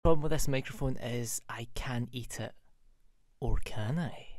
Problem with this microphone is I can't eat it. Or can I?